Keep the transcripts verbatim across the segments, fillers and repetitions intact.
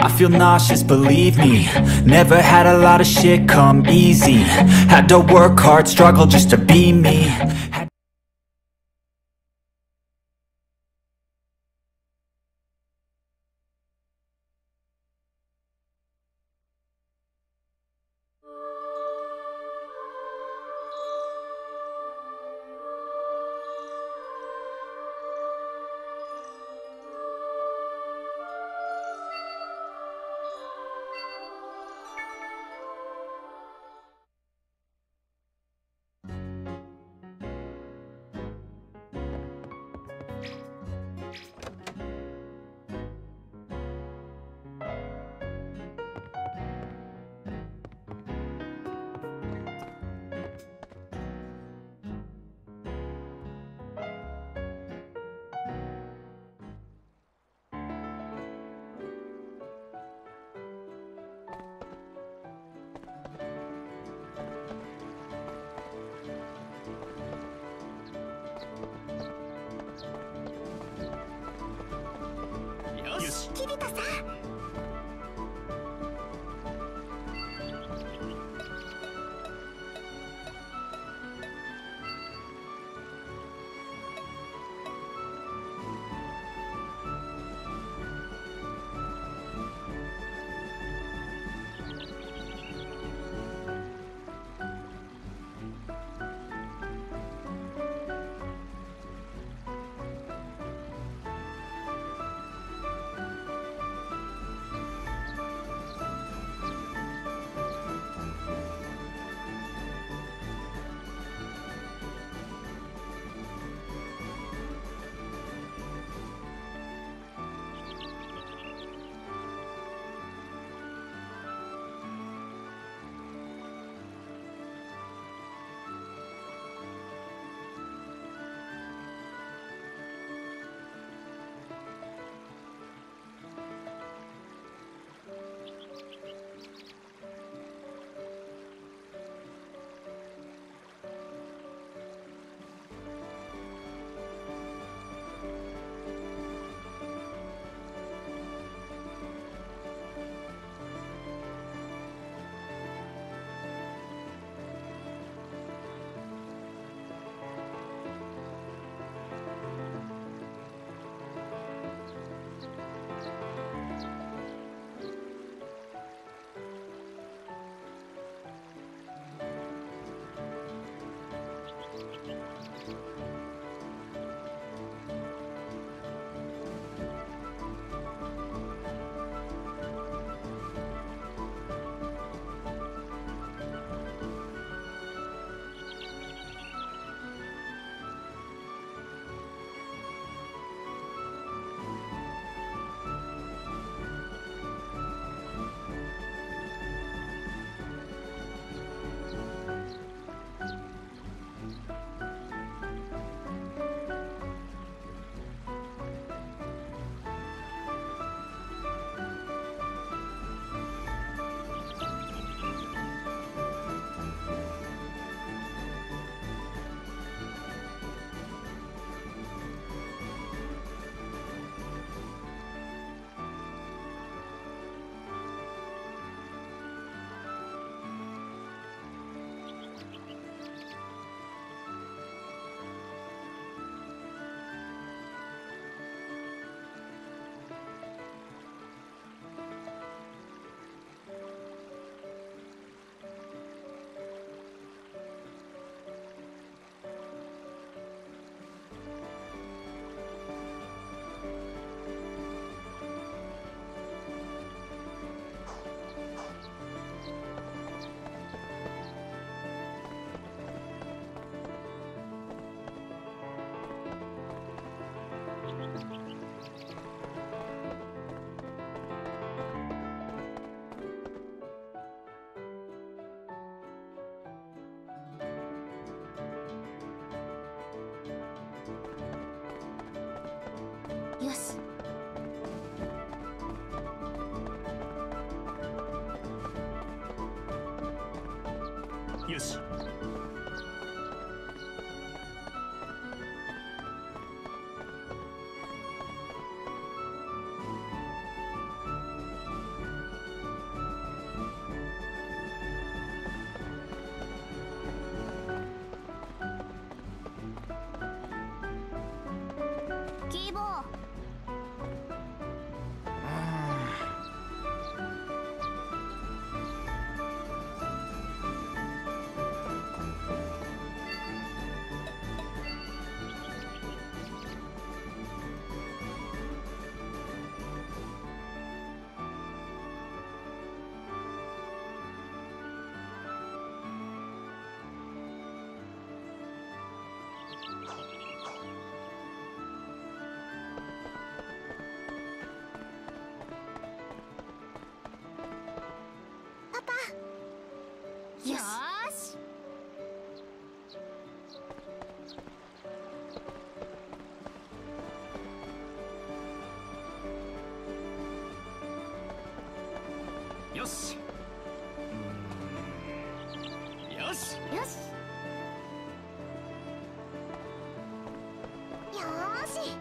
I feel nauseous, believe me. Never had a lot of shit come easy. Had to work hard, struggle just to be me. Had よし、キリトさん。よし。 よし。 よし。 よし。よし。 よし。よーし。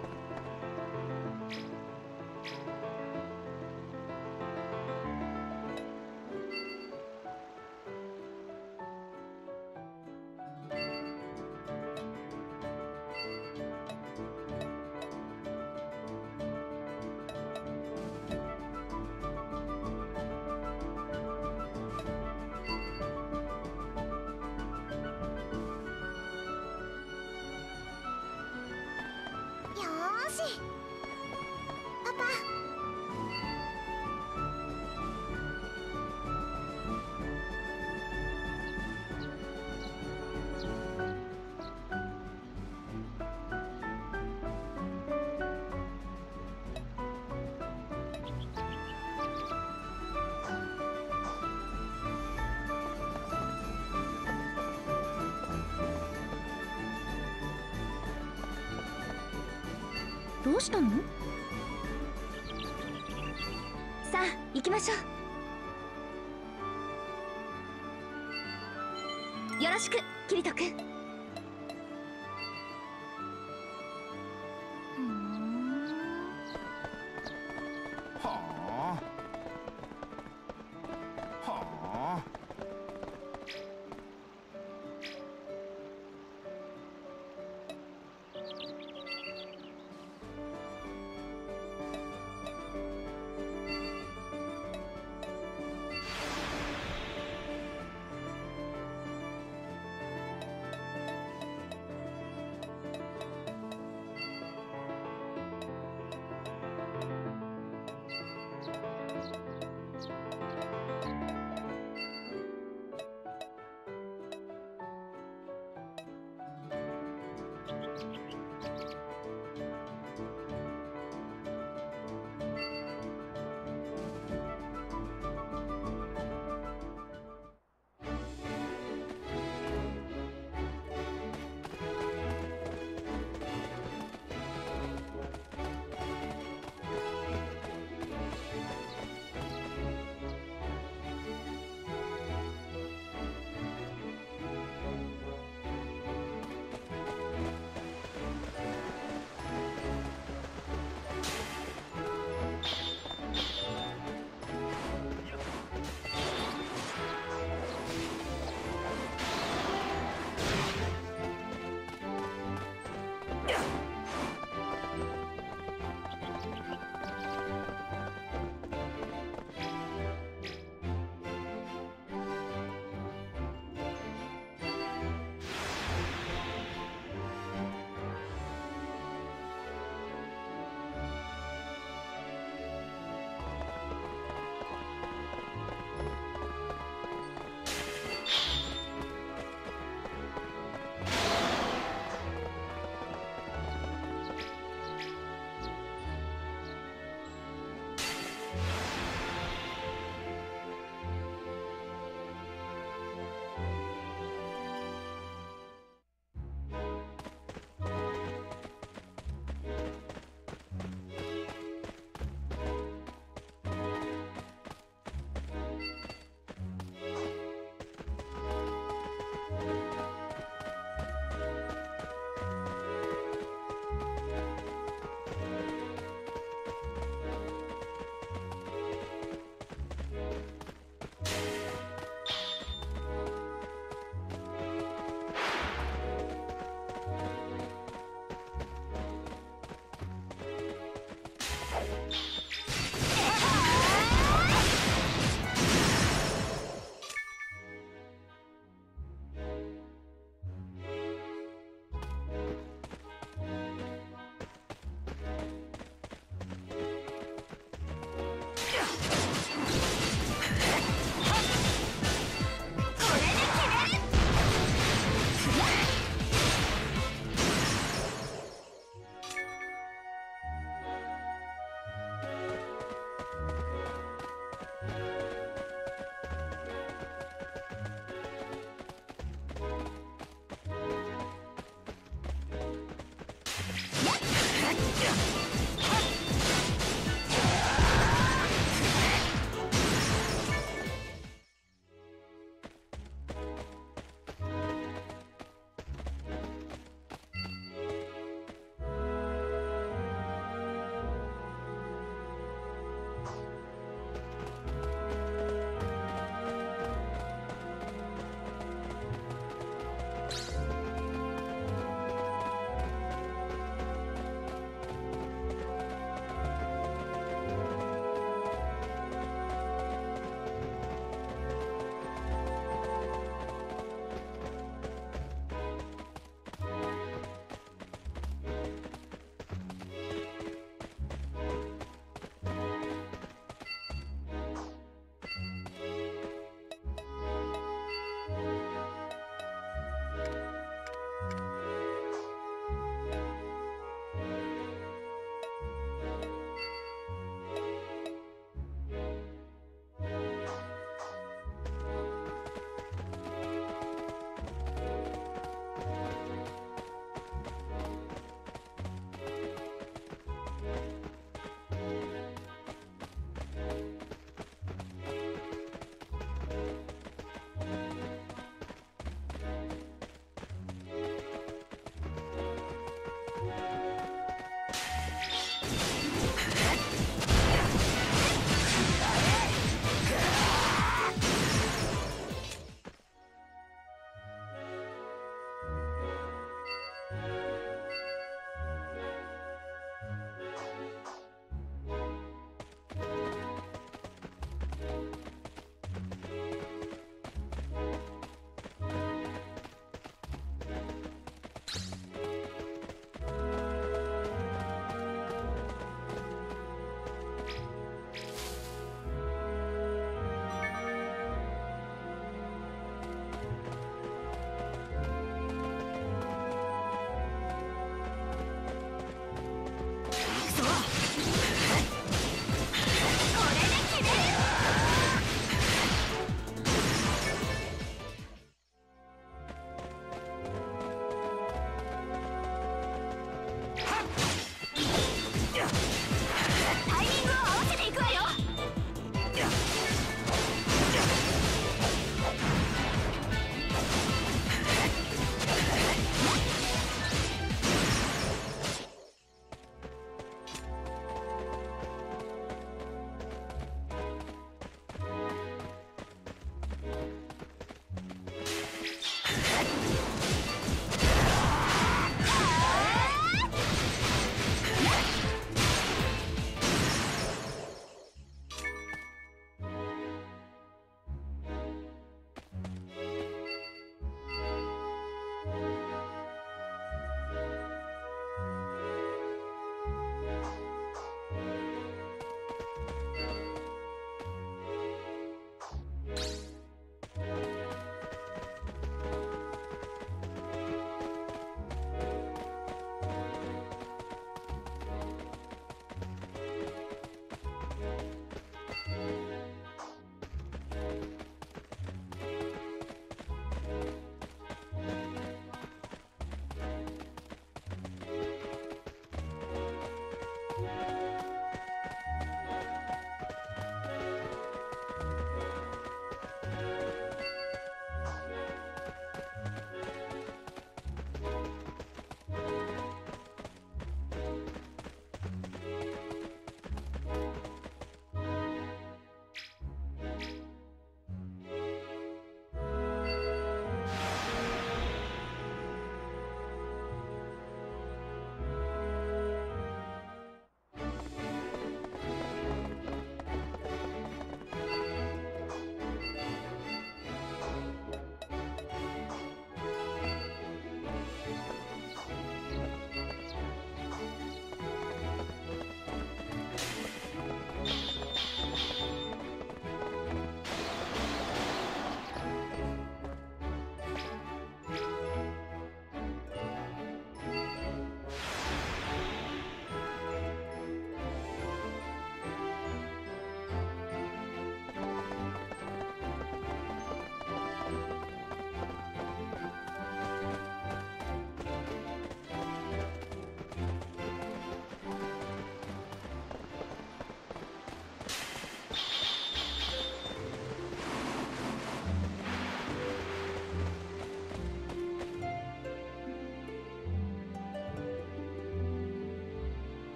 パパ。どうしたの？さあ行きましょう。よろしくキリト君。 はあはあ。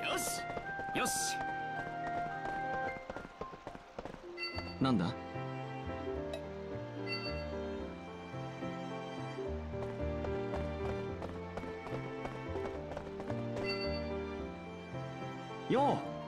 よしよし。 なんだ？よう。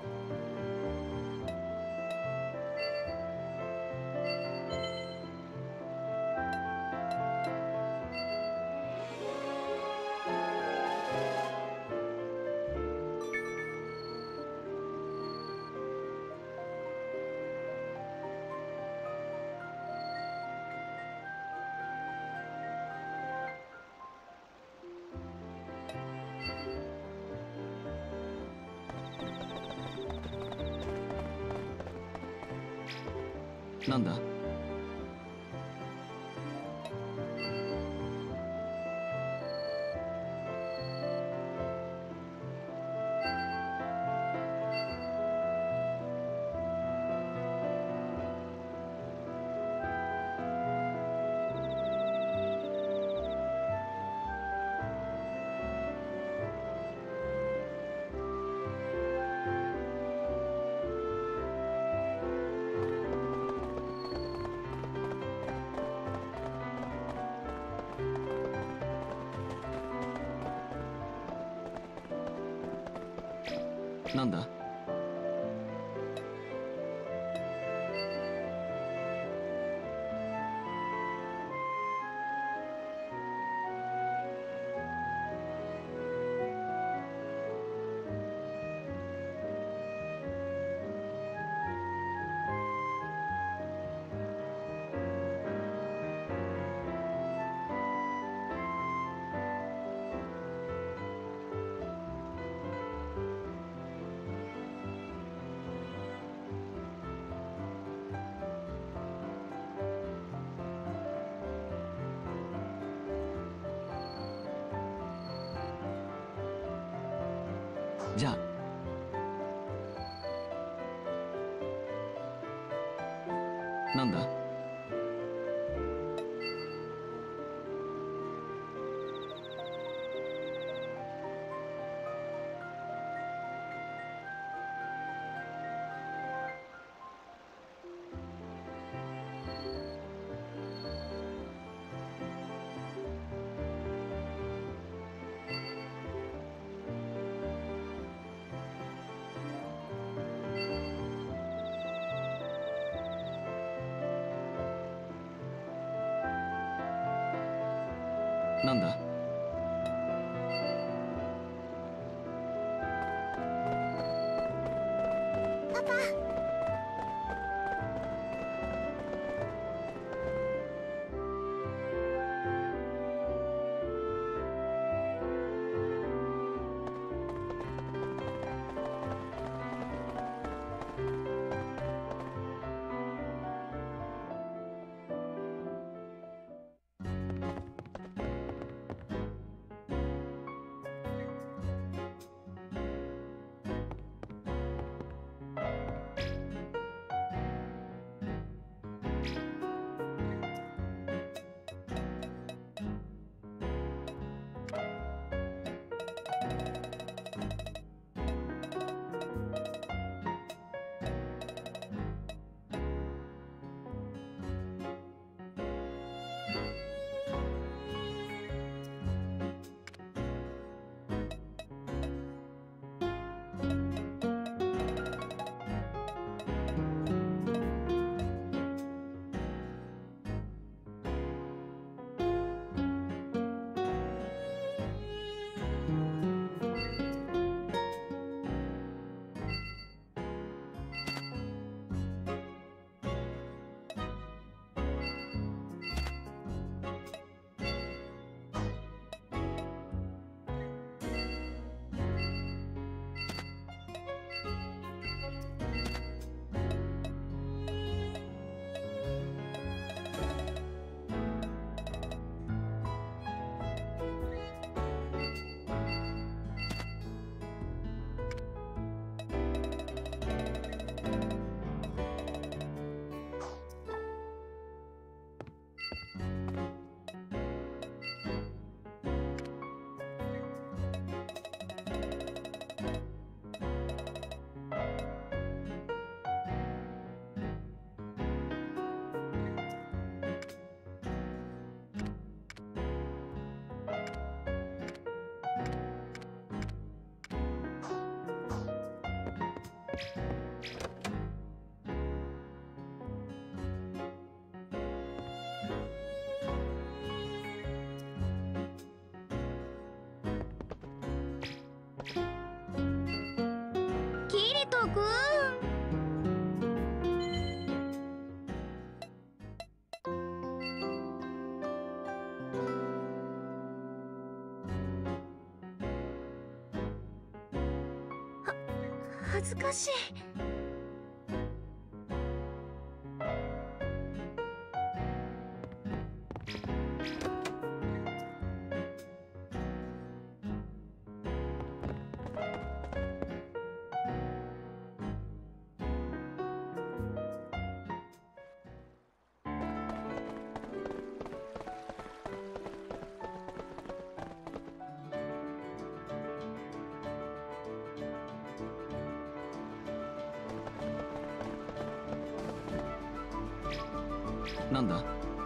なんだ？なんだ？じゃあ。なんだ？なんだ？ パパ。 キリト君。は恥ずかしい。 なんだ。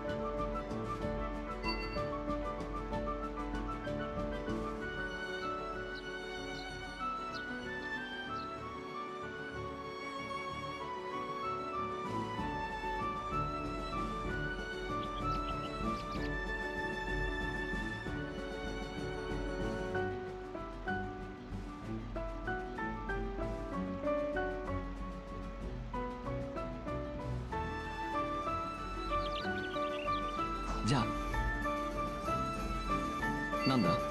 じゃあなんだ。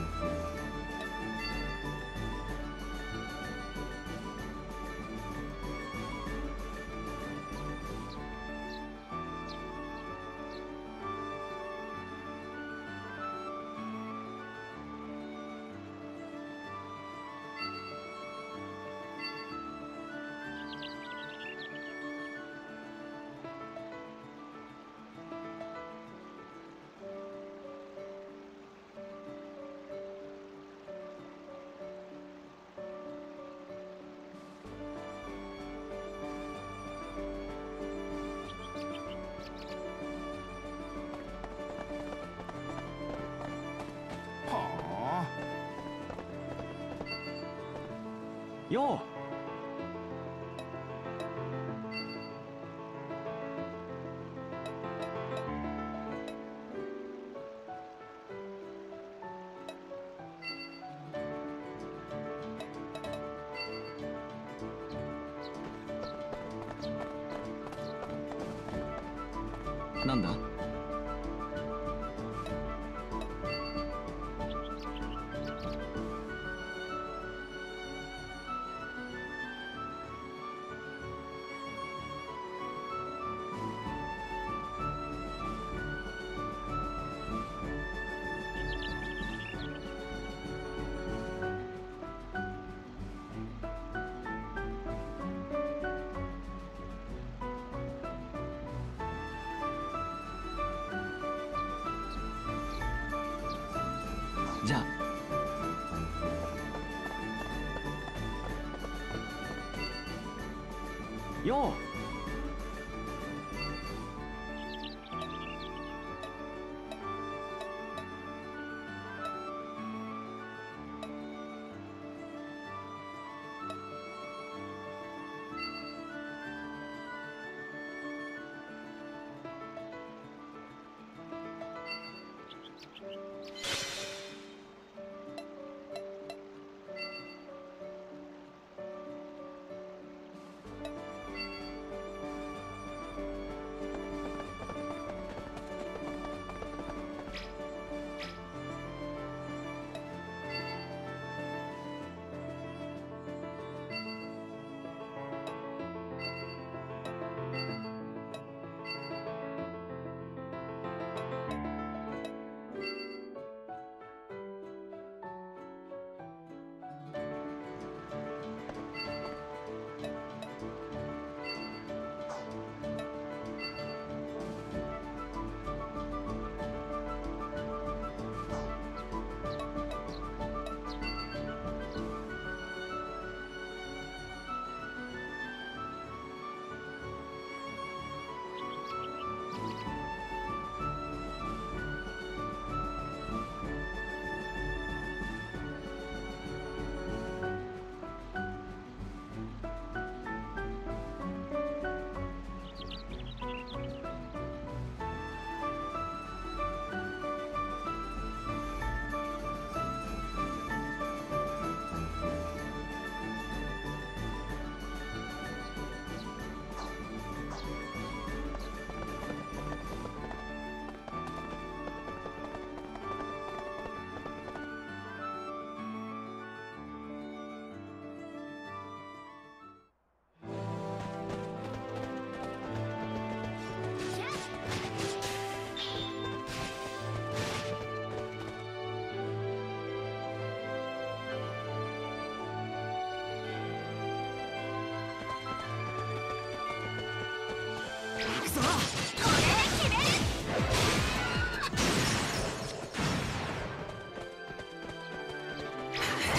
はあ。 ようなんだ。じゃあよ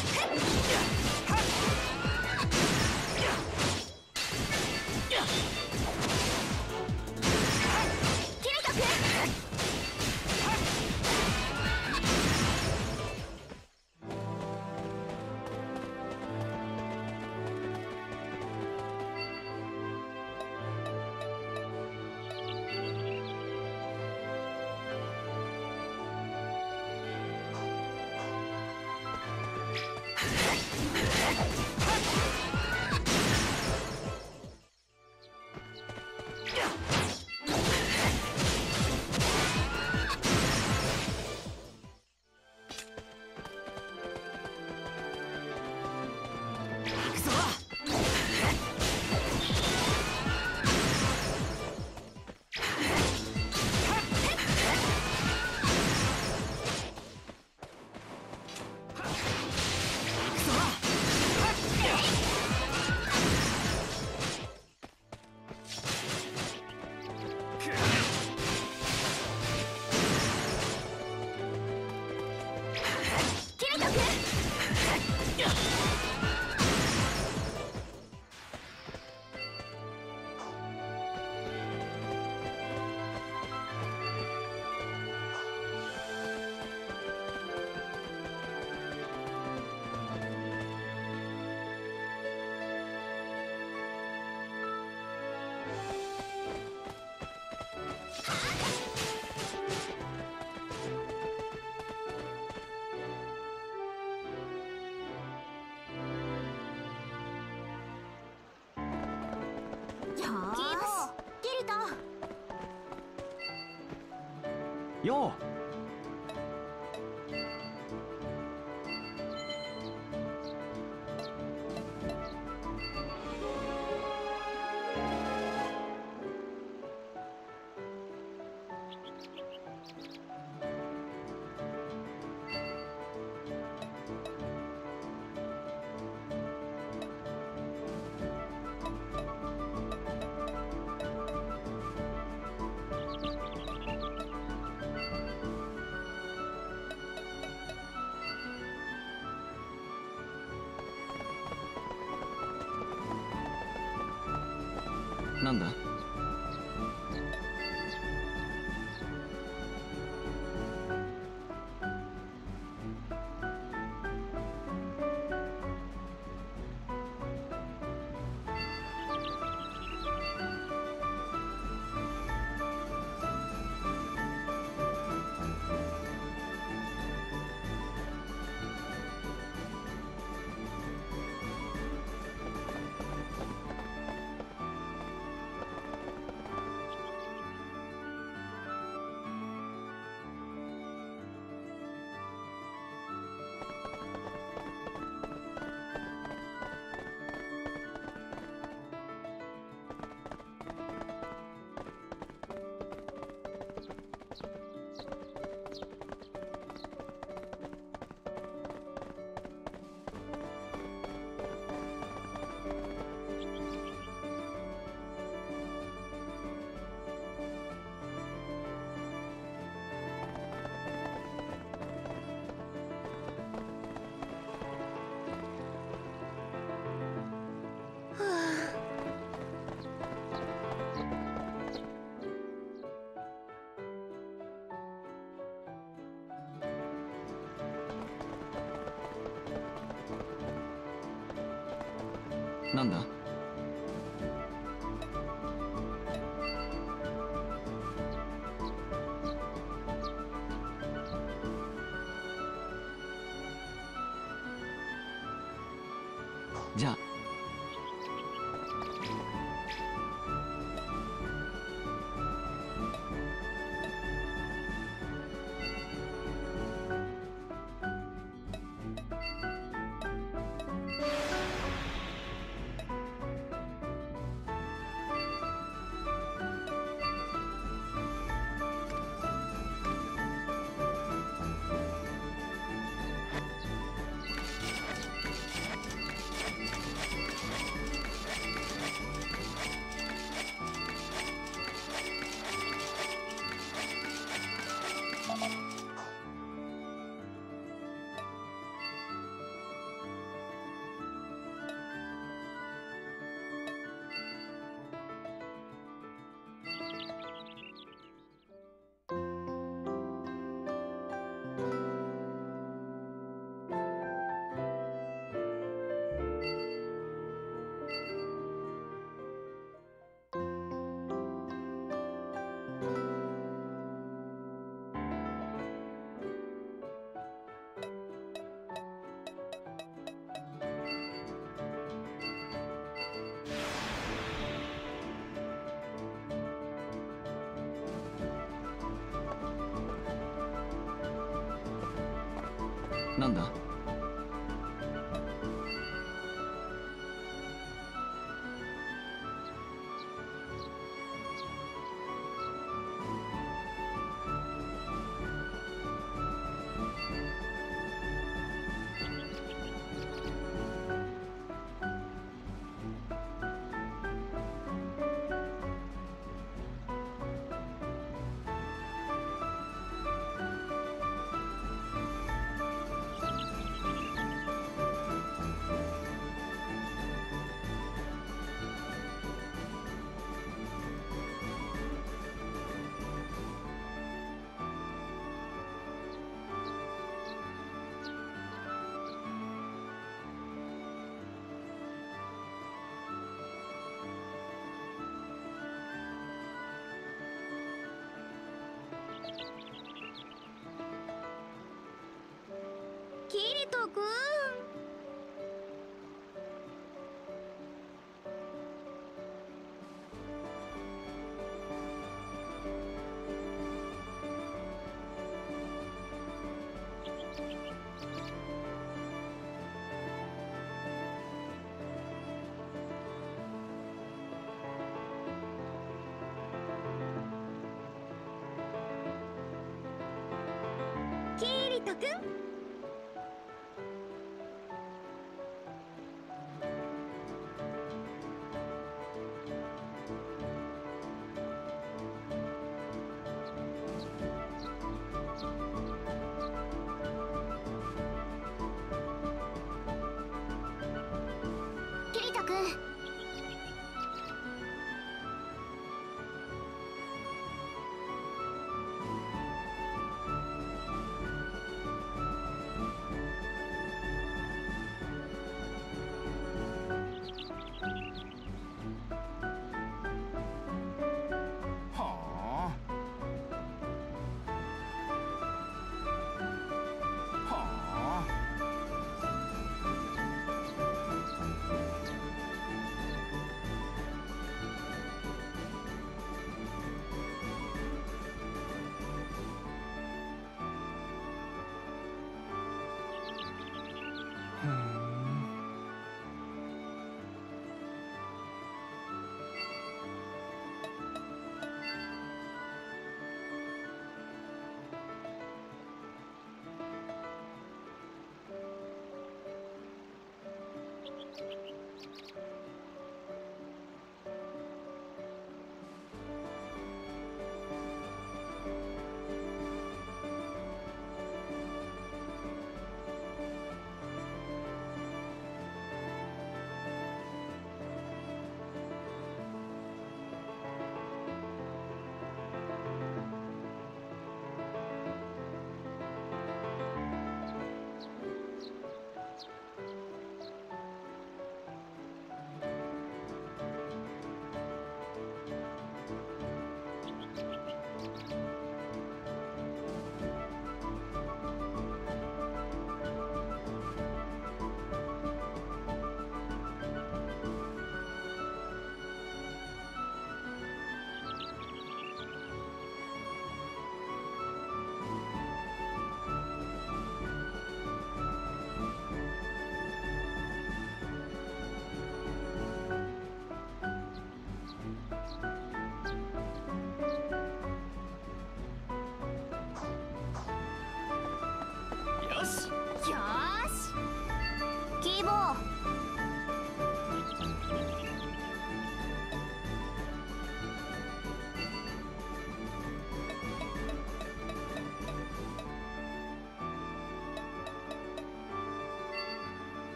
よなんだ。なんだ。じゃあなんだ。 キリト君。キリト君。キリト君。 はあはあ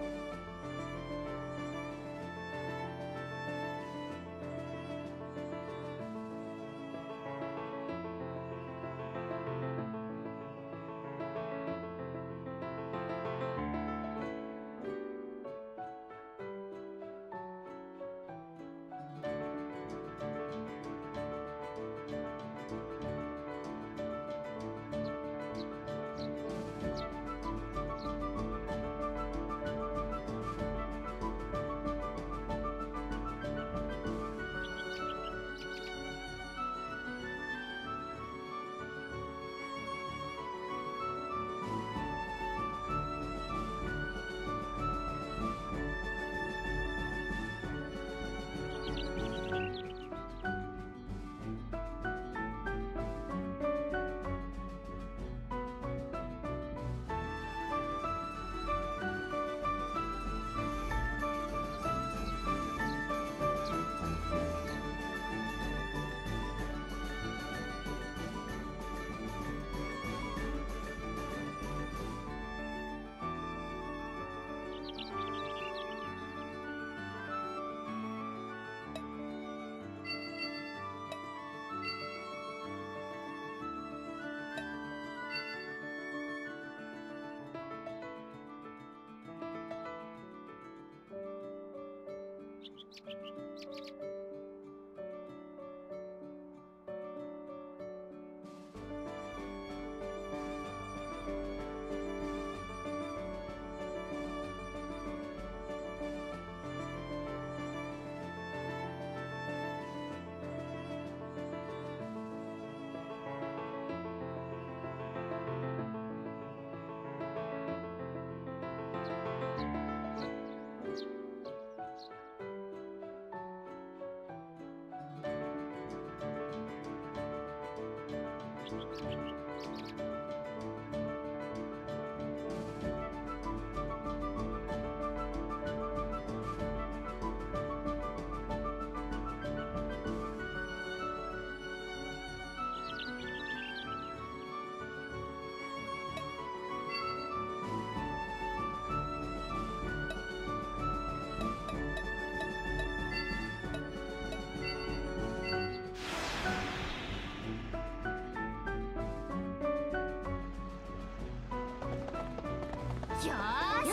よー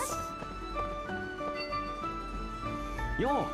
し。 よう。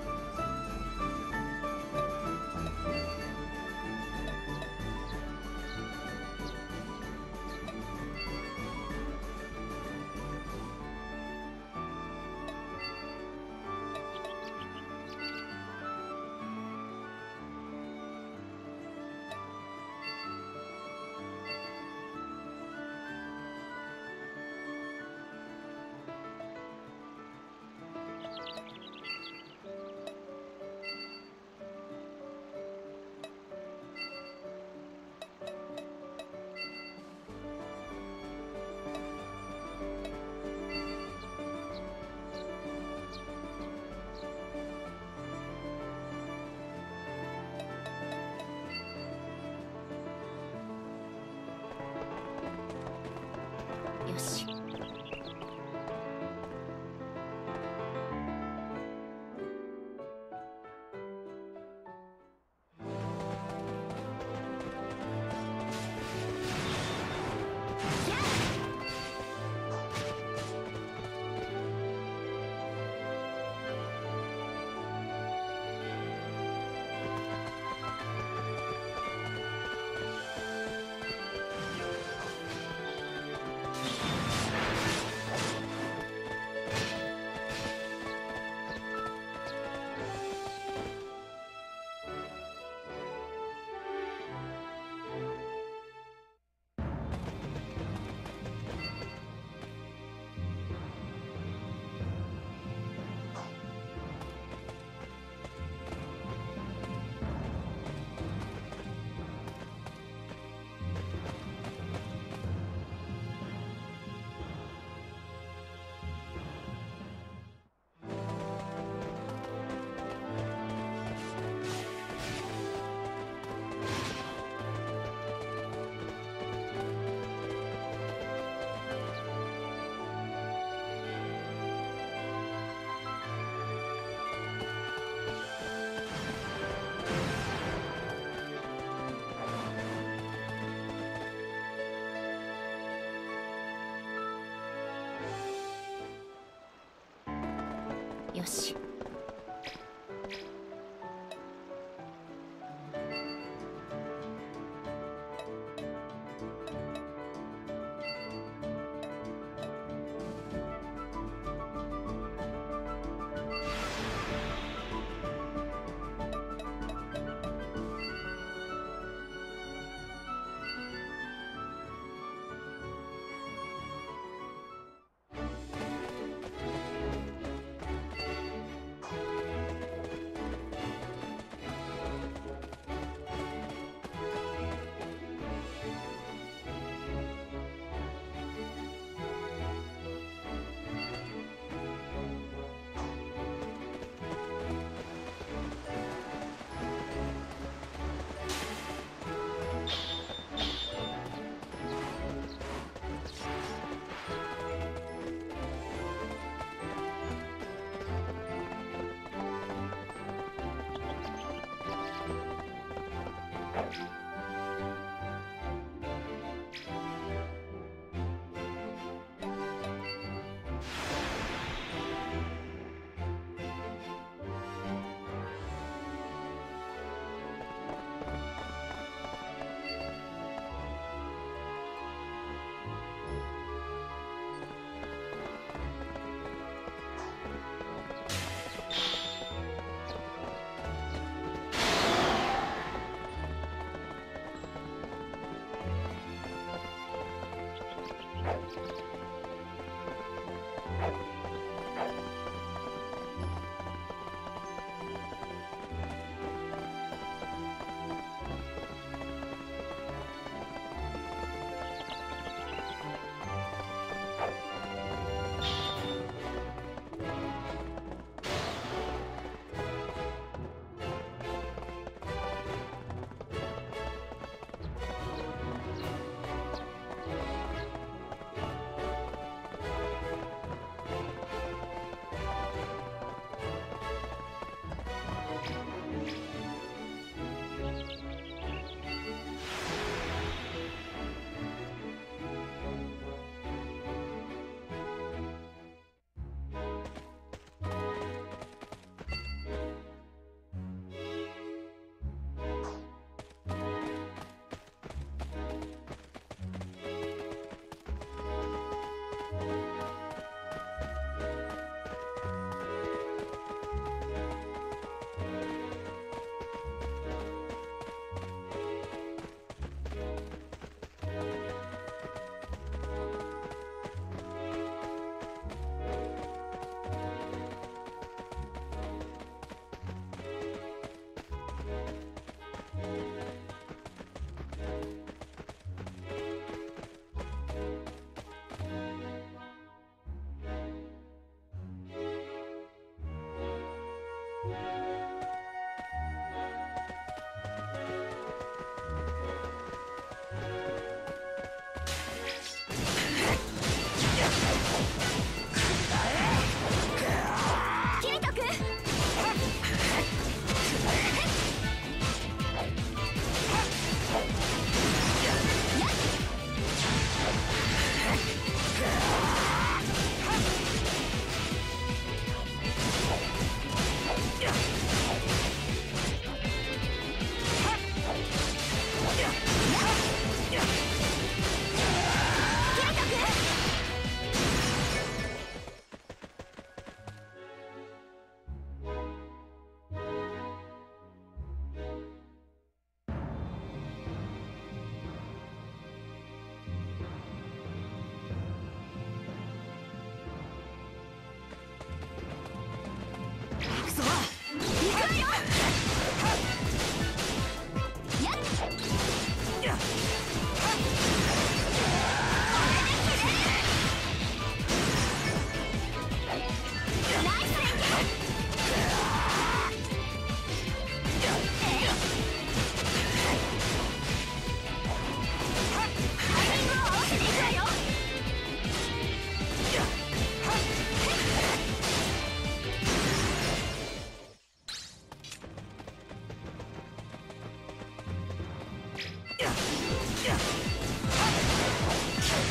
し。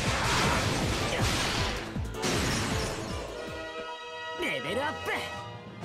レベルアップ。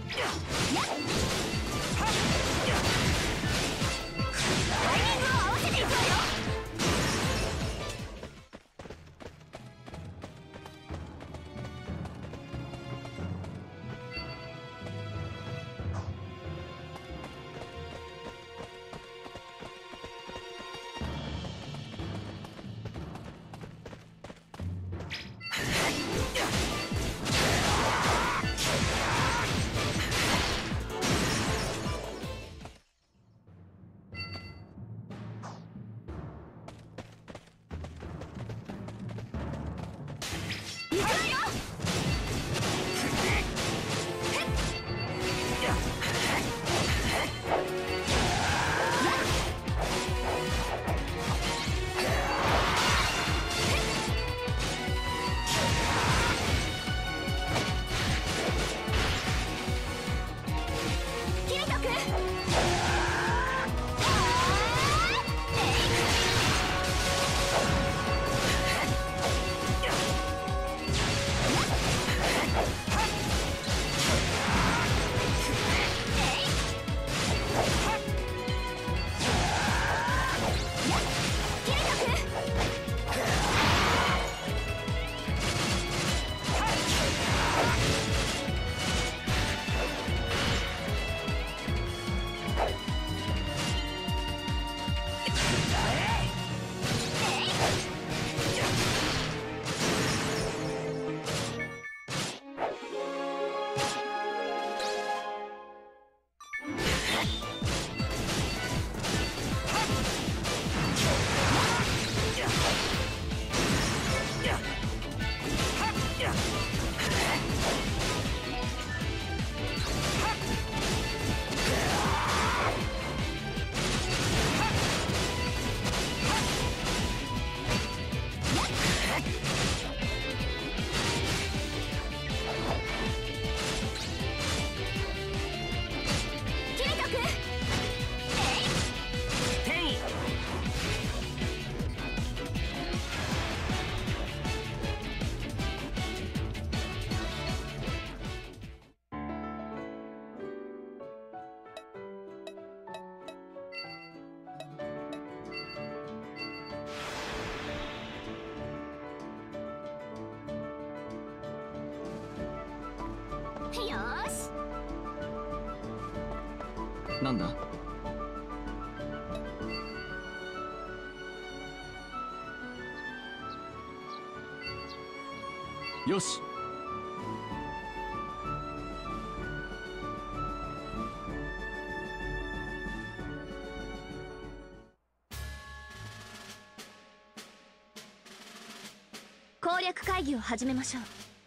合わせていくわよ。よーし。 なんだ。よし。 攻略会議を始めましょう。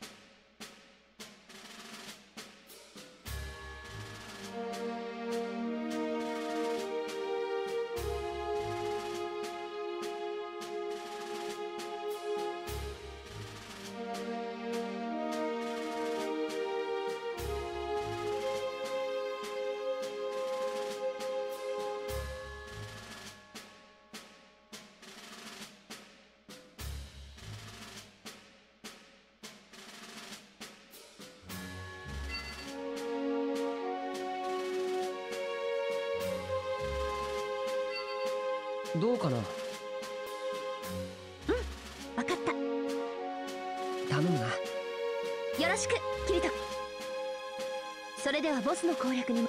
どうかな。 うん、わかった。 頼むな。 よろしく、キリト。それではボスの攻略にも。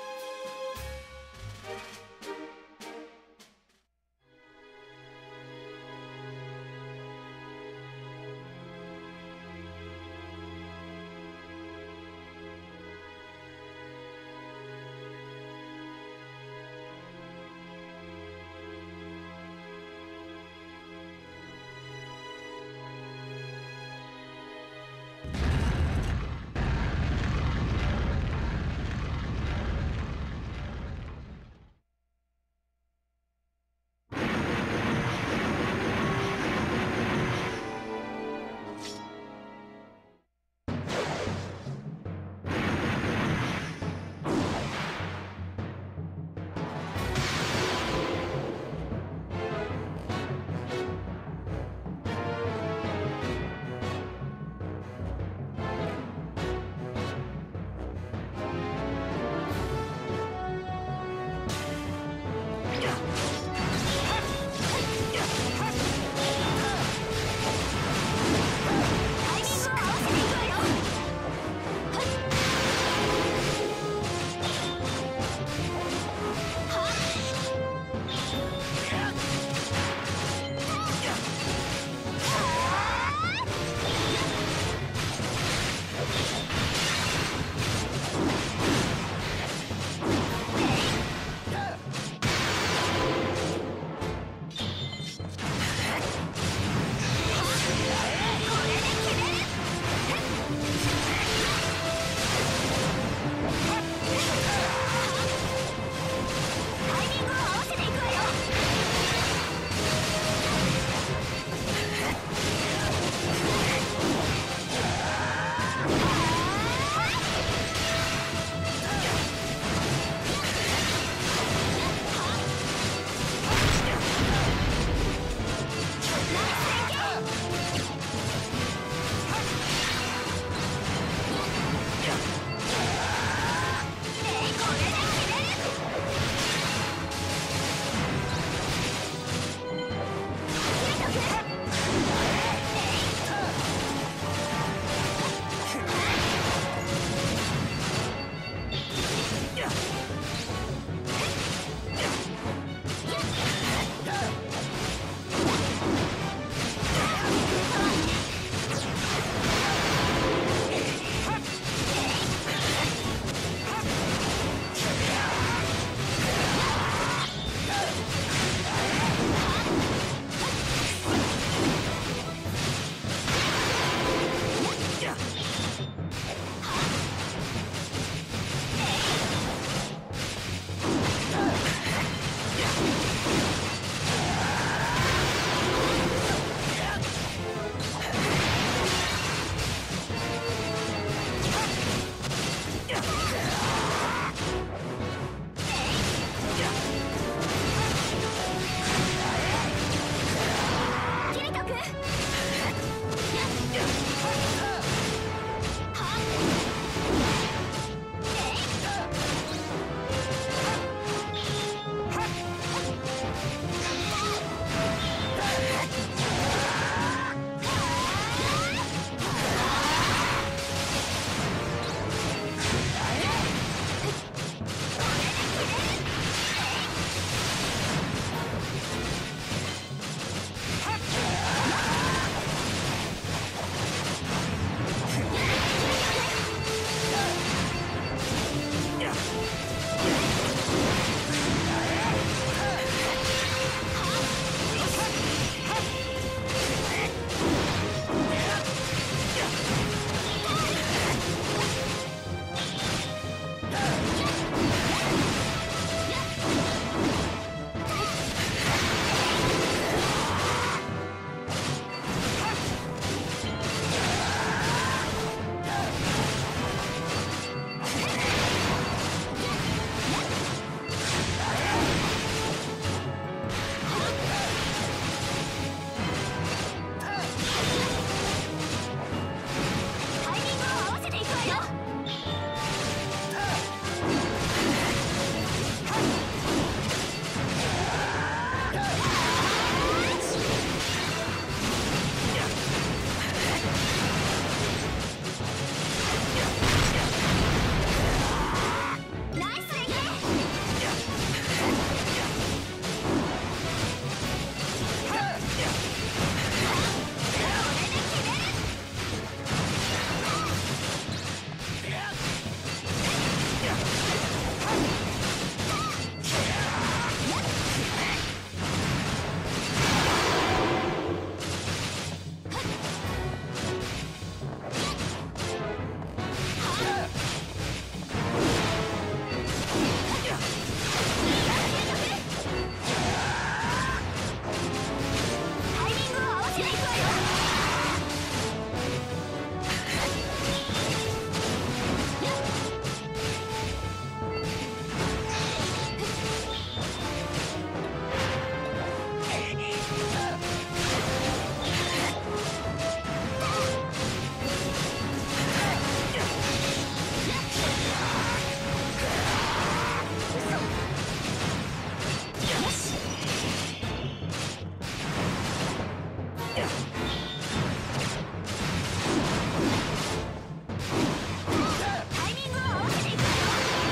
タイミングを合わせていくわよ。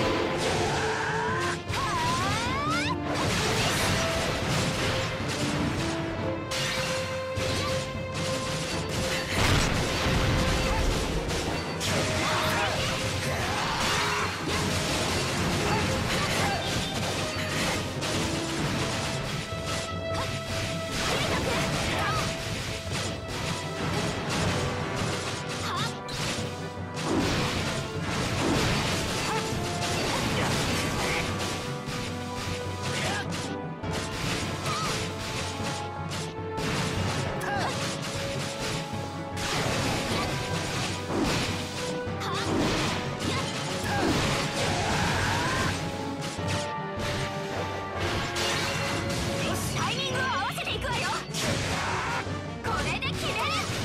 タイミングを合わせていくわよ。これで決める。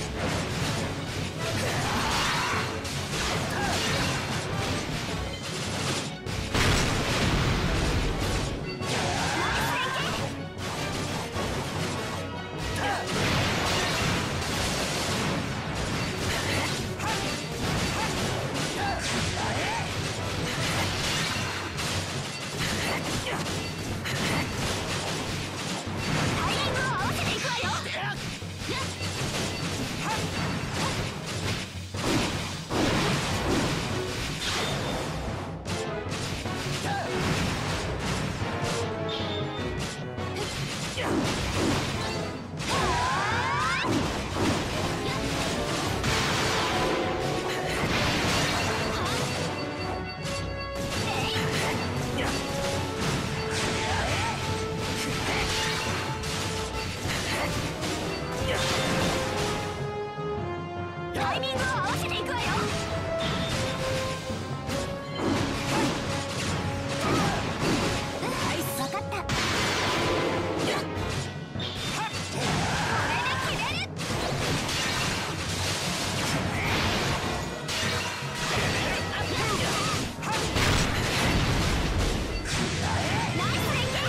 タイミングを合わせていくわよ。タイミングを合わせていくわよ。はい、わかった。これで決める。ナイス連携。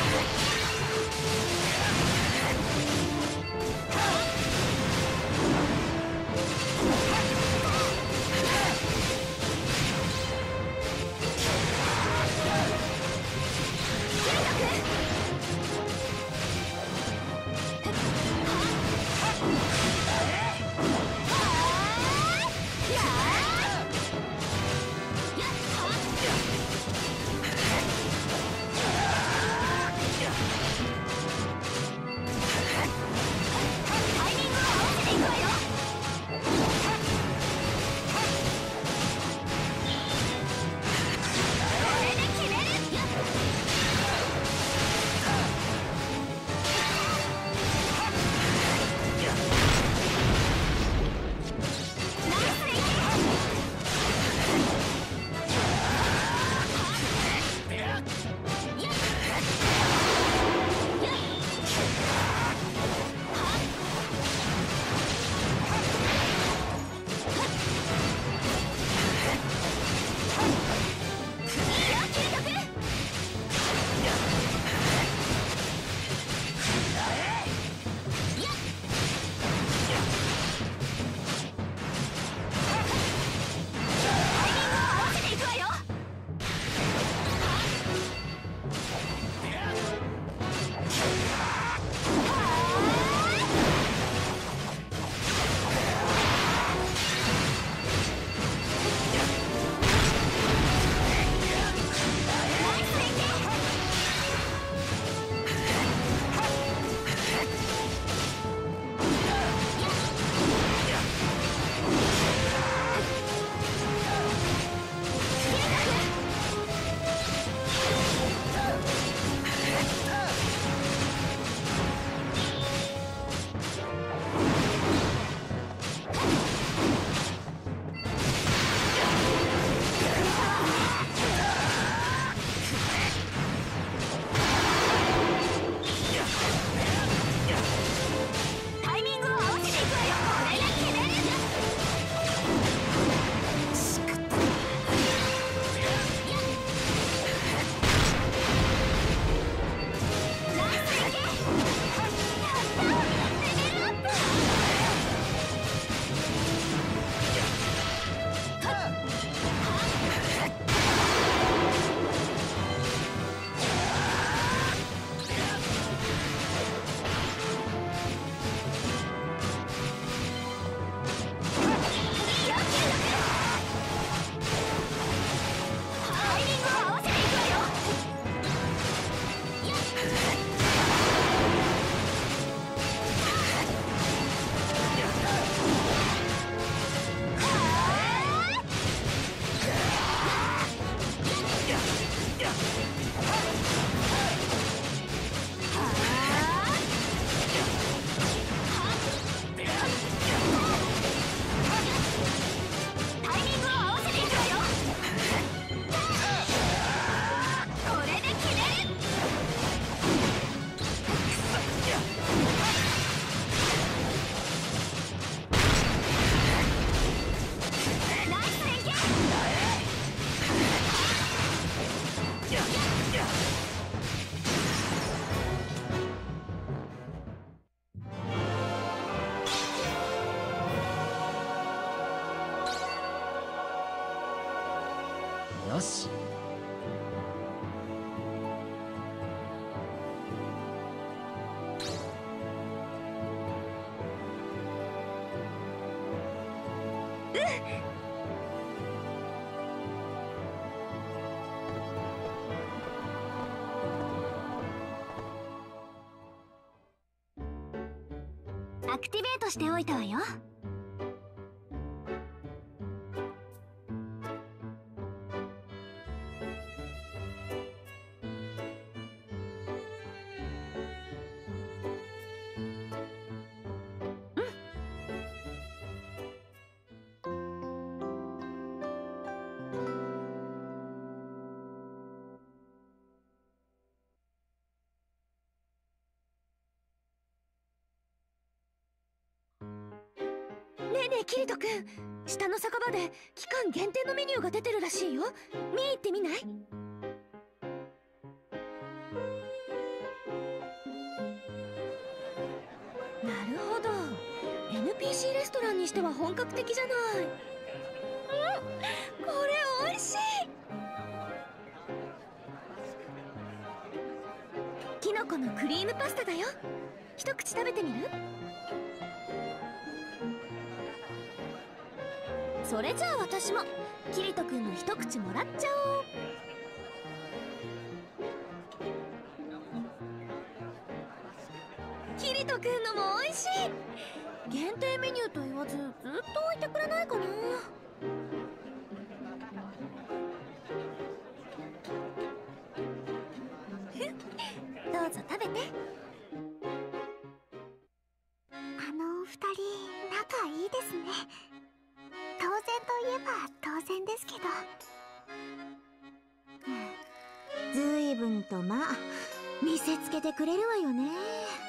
よし。 アクティベートしておいたわよ。ねえねえキリト君、下の酒場で期間限定のメニューが出てるらしいよ。見に行ってみない？なるほど、 エヌピーシー レストランにしては本格的じゃない。うん、これおいしい。キノコのクリームパスタだよ。一口食べてみる？それじゃあ私もキリト君の一口もらっちゃおう。キリト君のも美味しい。限定メニューと言わずずっと置いてくれないかな。どうぞ食べて。 あのお二人仲いいですね。当然といえば当然ですけど、ずいぶんとまあ見せつけてくれるわよね。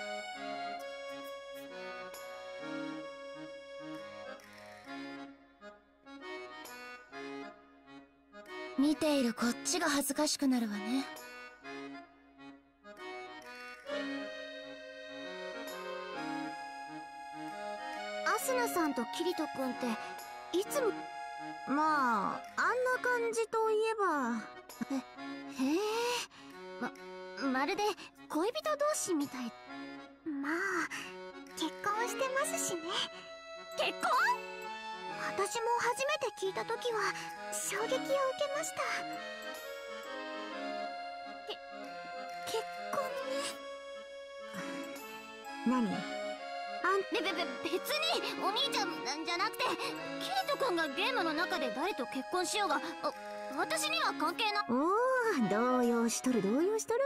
見ているこっちが恥ずかしくなるわね。アスナさんとキリト君っていつも、まああんな感じといえば、へへえ、ままるで恋人同士みたい。まあ結婚してますしね。結婚？私も初めて聞いた時は衝撃を受けました。け結婚ね。何？べべべ別にお兄ちゃんなんじゃなくて、キリト君がゲームの中で誰と結婚しようがあ私には関係な。おお、動揺しとる動揺しとる。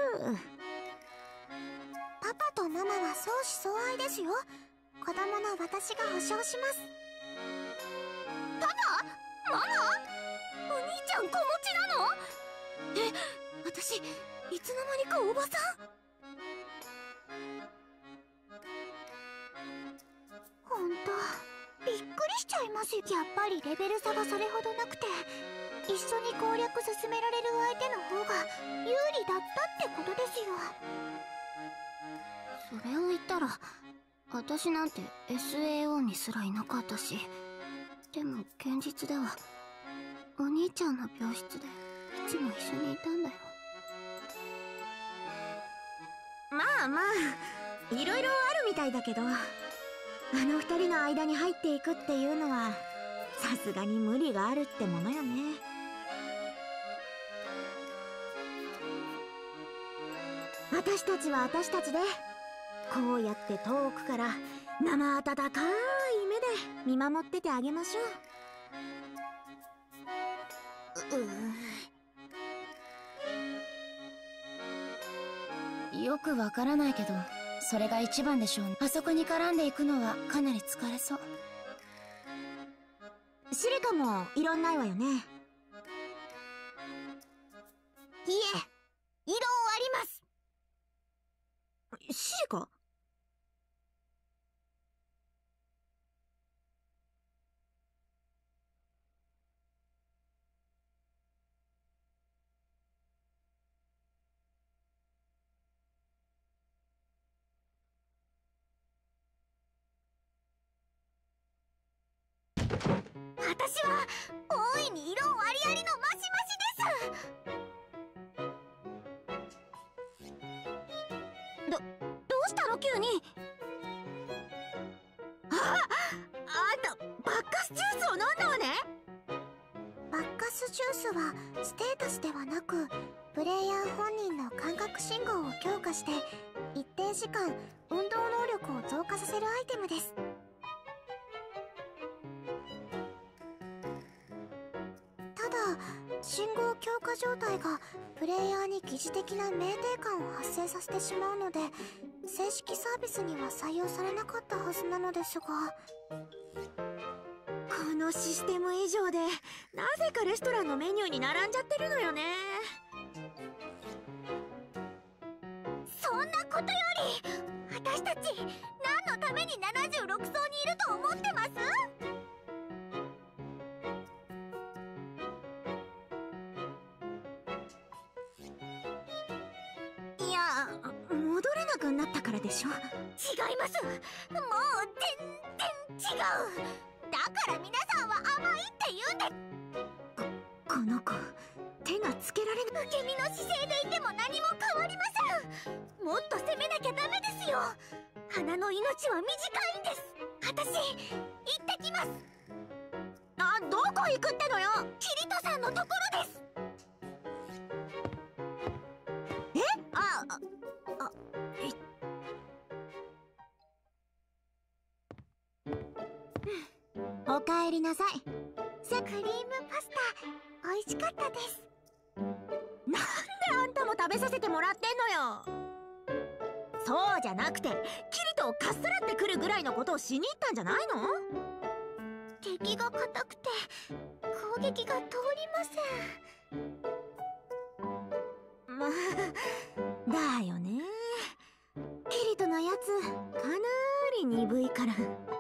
パパとママは相思相愛ですよ。子供の私が保証します。パパ？ママ？お兄ちゃん子持ちなの？え、私いつの間にかおばさん？ほんとびっくりしちゃいます。やっぱりレベル差がそれほどなくて、一緒に攻略進められる相手の方が有利だったってことですよ。それを言ったら私なんて エスエーオー にすらいなかったし、でも現実ではお兄ちゃんの病室でいつも一緒にいたんだよ。まあまあいろいろあるみたいだけど、あの二人の間に入っていくっていうのはさすがに無理があるってものよね。私たちは私たちでこうやって遠くから生温かい目で見守っててあげましょう。うよくわからないけどそれが一番でしょうね。あそこに絡んでいくのはかなり疲れそう。シリカも異論ないわよね。いえ、異論あります。シリカ？私は大いに異論ありありのマシマシです。 ど、どうしたの急に。あ、あんたバッカスジュースを飲んだわね。バッカスジュースはステータスではなく、プレイヤー本人の感覚信号を強化して一定時間運動能力を増加させるアイテムです。ただ信号強化状態がプレイヤーに疑似的な酩酊感を発生させてしまうので、正式サービスには採用されなかったはずなのですが、このシステム以上でなぜかレストランのメニューに並んじゃってるのよね。そんなことより私たち何のためにななじゅうろく層にいると思ってます？いや、戻れなくなったからでしょ。違います。もう全然違う。だから皆さんは甘いって言うんです。こ、この子手がつけられない。受け身の姿勢でいても何も変わりません。もっと攻めなきゃダメですよ。花の命は短いんです。私行ってきます。あ、どこ行くってのよ。キリトさんのところです。え？あ、あ、あ、えっおかえりなさい。セクリームパスタ美味しかったです。なんであんたも食べさせてもらってんのよ。そうじゃなくてキリトをかっさらってくるぐらいのことをしに行ったんじゃないの？敵が硬くて攻撃が通りません。まあだよね。キリトのやつかなり鈍いから。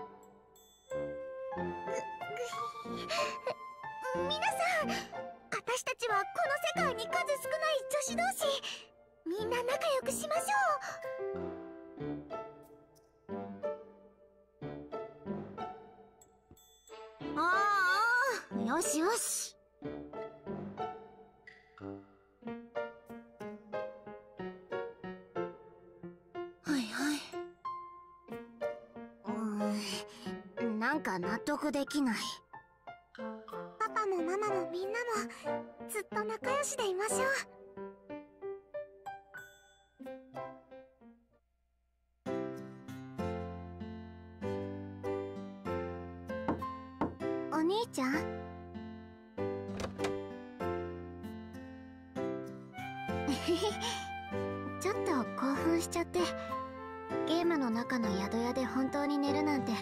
皆さん、私たちはこの世界に数少ない女子同士、みんな仲良くしましょう。ああ、よしよし。はいはい。うーん、なんか納得できない。パパもママもみんなもずっと仲良しでいましょう。お兄ちゃん？ちょっと興奮しちゃって、ゲームの中の宿屋で本当に寝るなんて。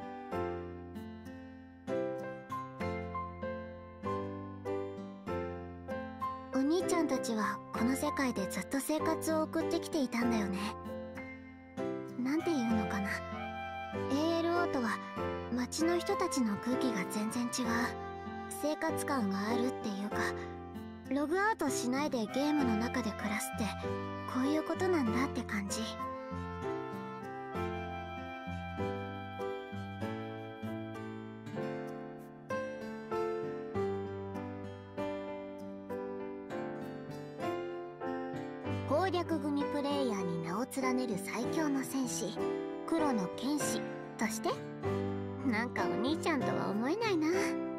お兄ちゃんたちはこの世界でずっと生活を送ってきていたんだよね。なんていうのかな、 エーエルオー とは街の人たちの空気が全然違う、生活感があるっていうか、ログアウトしないでゲームの中で暮らすってこういうことなんだって感じ。攻略組プレイヤーに名を連ねる最強の戦士、黒の剣士として、なんかお兄ちゃんとは思えないな。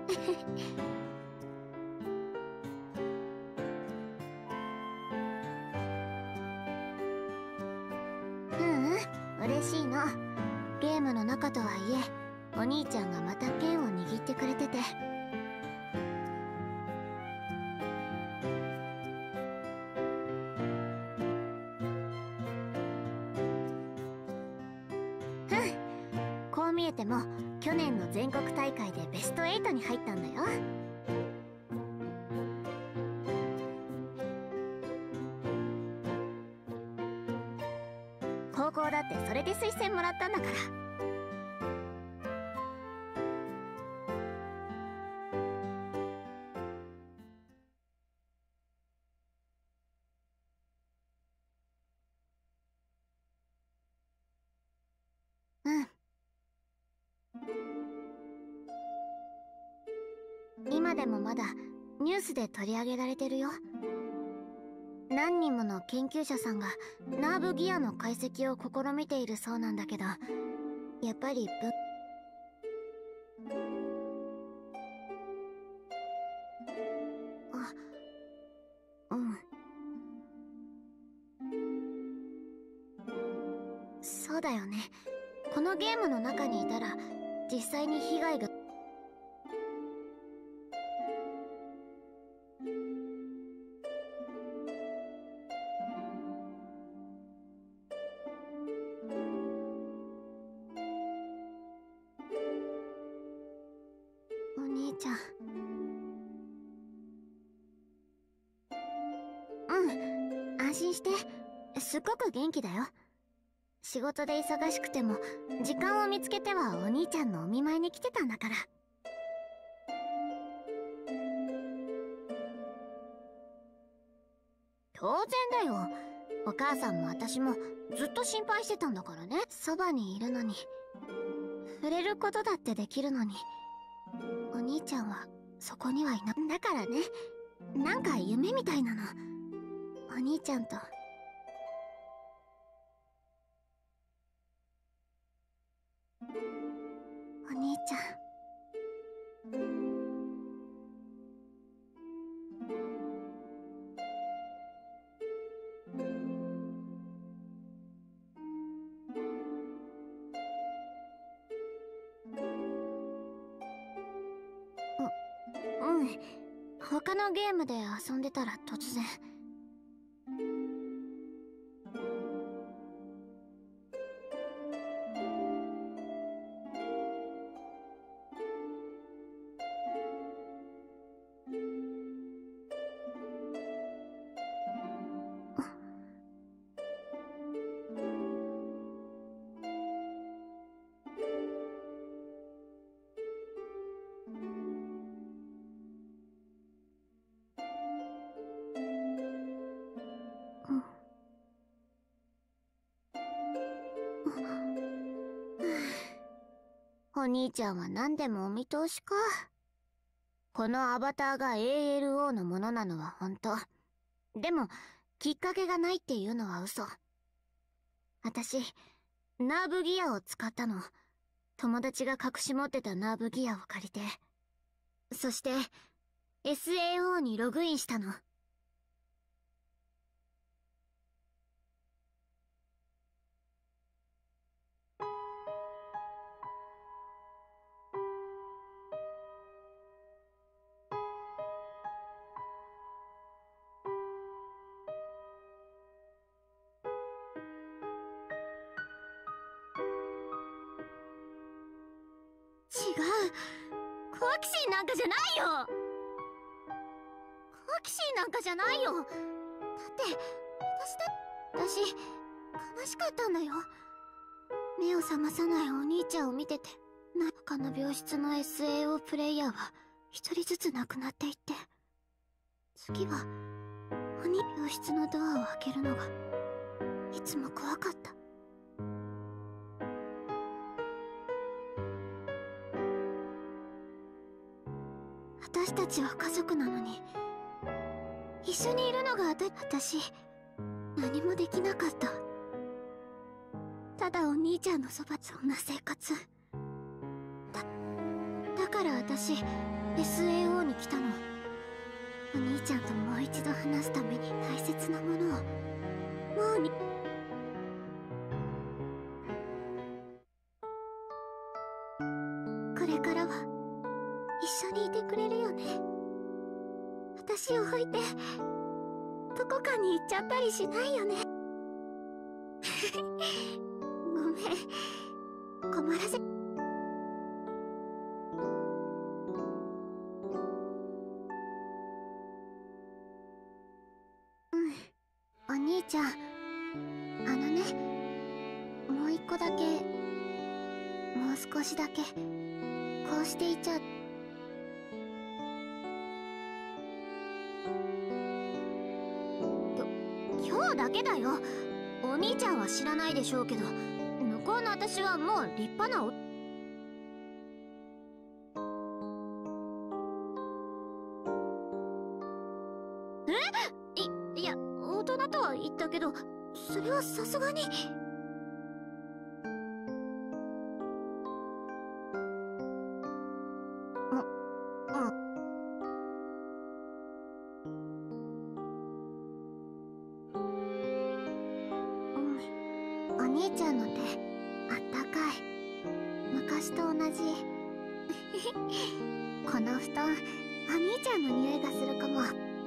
ううん、嬉しいの。ゲームの中とはいえお兄ちゃんがまた剣を握ってくれてて。こう見えても去年の全国大会でベストエイトに入ったんだよ。高校だってそれで推薦もらったんだから。うん。今でもまだニュースで取り上げられてるよ。 何人もの研究者さんがナーブギアの解析を試みているそうなんだけど、やっぱりぶあ、うん。そうだよね。このゲームの中にいたら実際に被害が。お兄ちゃん。うん、安心して。すっごく元気だよ。仕事で忙しくても時間を見つけてはお兄ちゃんのお見舞いに来てたんだから。当然だよ。お母さんも私もずっと心配してたんだからね。そばにいるのに触れることだってできるのに、お兄ちゃんはそこにはいな。だからね、なんか夢みたいなの。お兄ちゃんと。お兄ちゃん。う、うん。他のゲームで遊んでたら突然。お兄ちゃんは何でもお見通しか。このアバターが エーエルオー のものなのは本当。でもきっかけがないっていうのは嘘。私ナーブギアを使ったの。友達が隠し持ってたナーブギアを借りて、そして エスエーオー にログインしたの。違う。好奇心なんかじゃないよ。好奇心なんかじゃないよ。だって私だ私悲しかったんだよ。目を覚まさないお兄ちゃんを見てて。な他の病室の エスエーオー プレイヤーは一人ずつ亡くなっていって、次は鬼。病室のドアを開けるのがいつも怖かった。私たちは家族なのに一緒にいるのが私何もできなかった。ただお兄ちゃんのそば。そんな生活だだから私 エスエーオー に来たの。お兄ちゃんともう一度話すために大切なものをもうに。これからは一緒にいてくれるよね。私を置いてどこかに行っちゃったりしないよね。ごめん、困らせ。うん、お兄ちゃん、あのね、もう一個だけ、もう少しだけこうしていちゃ。今日だけだよ。お兄ちゃんは知らないでしょうけど、向こうの私はもう立派なお。え？い、いや、弟は言ったけど、それはさすがに。も、も。うん。お兄ちゃんの手、あったかい。昔と同じ。この布団、お兄ちゃんの匂いがするかも。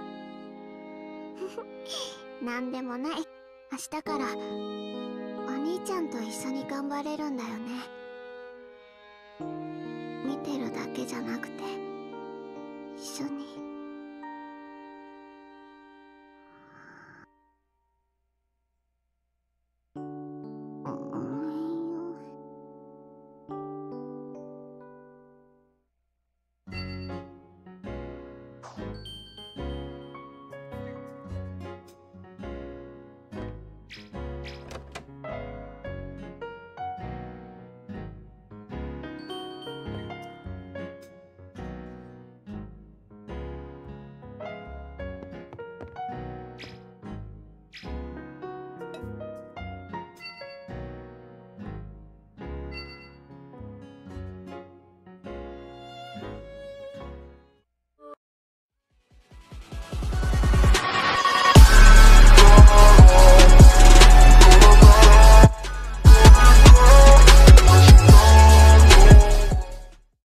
なんでもない。明日からお兄ちゃんと一緒に頑張れるんだよね。見てるだけじゃなくて一緒に。